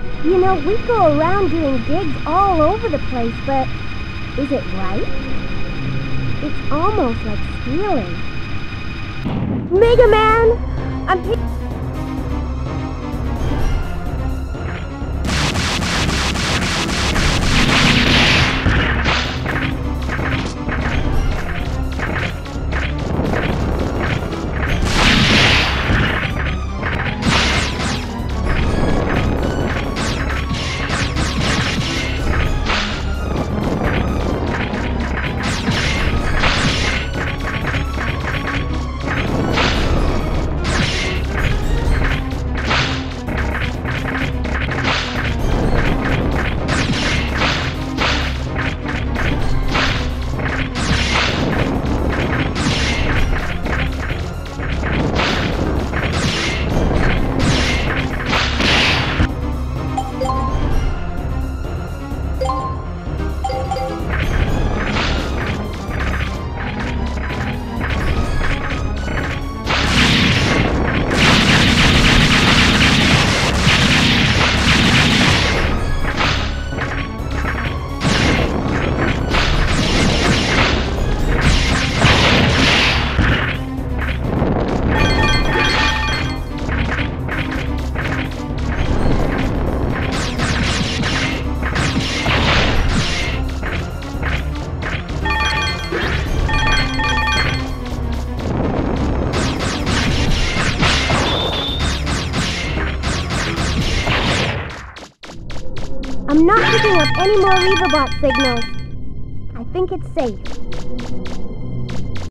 You know, we go around doing digs all over the place, but is it right? It's almost like stealing. Mega Man! I'm not picking up any more Reaverbot signals. I think it's safe.